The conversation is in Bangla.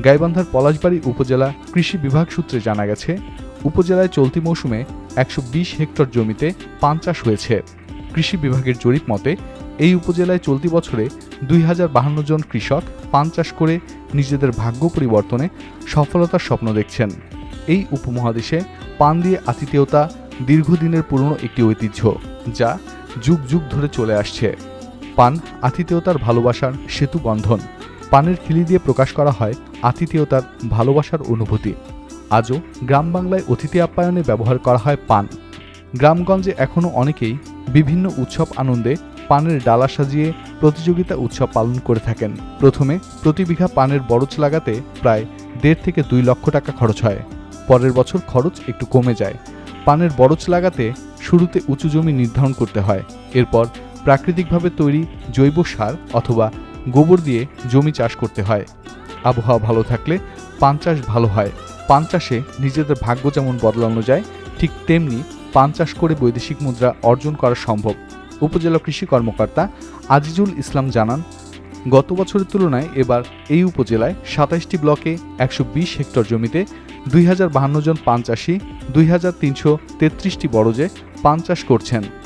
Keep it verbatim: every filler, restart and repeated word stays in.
গাইবান্ধার পলাশবাড়ী উপজেলা কৃষি বিভাগ সূত্রে জানা গেছে, উপজেলায় চলতি মৌসুমে একশো বিশ হেক্টর জমিতে পান চাষ হয়েছে। কৃষি বিভাগের জরিপ মতে এই উপজেলায় চলতি বছরে দুই হাজার বাহান্ন জন কৃষক পান চাষ করে নিজেদের ভাগ্য পরিবর্তনে সফলতার স্বপ্ন দেখছেন। এই উপমহাদেশে পান দিয়ে আতিথেয়তা দীর্ঘদিনের পুরনো একটি ঐতিহ্য, যা যুগ যুগ ধরে চলে আসছে। পান আতিথেয়তার ভালোবাসার সেতু বন্ধন। পানের খিলি দিয়ে প্রকাশ করা হয় আতিথেয়তার ভালোবাসার অনুভূতি। আজও গ্রাম বাংলায় অতিথি আপ্যায়নে ব্যবহার করা হয় পান। গ্রামগঞ্জে এখনও অনেকেই বিভিন্ন উৎসব আনন্দে পানের ডালা সাজিয়ে প্রতিযোগিতা উৎসব পালন করে থাকেন। প্রথমে প্রতি বিঘা পানের বরজ লাগাতে প্রায় দেড় থেকে দুই লক্ষ টাকা খরচ হয়। পরের বছর খরচ একটু কমে যায়। পানের বরজ লাগাতে শুরুতে উঁচু জমি নির্ধারণ করতে হয়। এরপর প্রাকৃতিকভাবে তৈরি জৈব সার অথবা গোবর দিয়ে জমি চাষ করতে হয়। আবহাওয়া ভালো থাকলে পান চাষ ভালো হয়। পান চাষে নিজেদের ভাগ্য যেমন বদলানো যায়, ঠিক তেমনি পান চাষ করে বৈদেশিক মুদ্রা অর্জন করা সম্ভব। উপজেলা কৃষি কর্মকর্তা আজিজুল ইসলাম জানান, গত বছরের তুলনায় এবার এই উপজেলায় সাতাইশটি ব্লকে একশো বিশ হেক্টর জমিতে দুই হাজার বাহান্ন জন পান চাষি দুই হাজার তিনশো তেত্রিশটি বরজে পান চাষ করছেন।